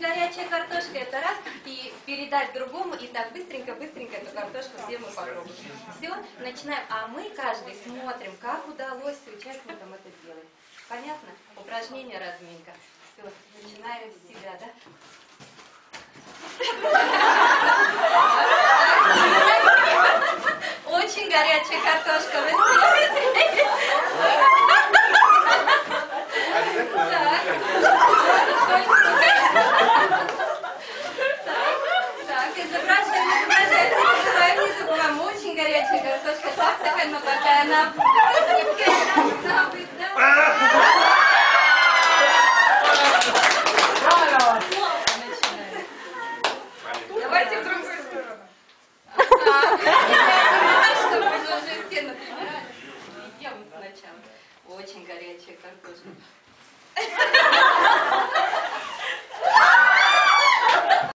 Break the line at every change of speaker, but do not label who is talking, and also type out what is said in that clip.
горячая картошка, это раз, и передать другому, и так быстренько эту картошку все мы попробуем. Все, начинаем, а мы каждый смотрим, как удалось участникам это сделать. Понятно? Упражнение разминка. Все, начинаем с себя, да? Очень горячая картошка. Так, изображаем, не забываем, очень горячая картошка. Так, но пока она